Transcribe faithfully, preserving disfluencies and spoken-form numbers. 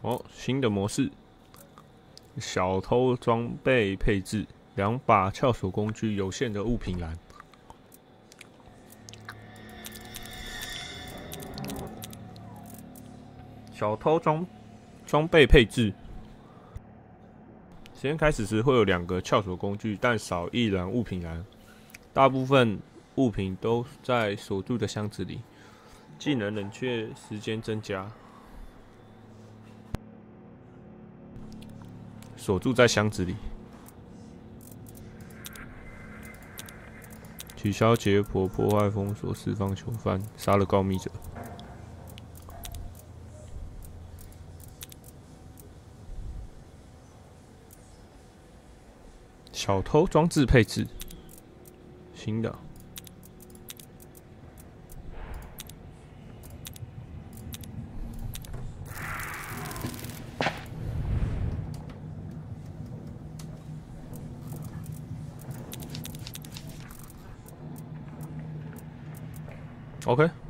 哦，新的模式，小偷装备配置，两把撬锁工具，有限的物品栏。小偷装装备配置，时间开始时会有两个撬锁工具，但少一栏物品栏。大部分物品都在锁住的箱子里。技能冷却时间增加。锁住在箱子里。取消解剖，破坏封锁，释放囚犯，杀了告密者。小偷装置配置，新的。OK。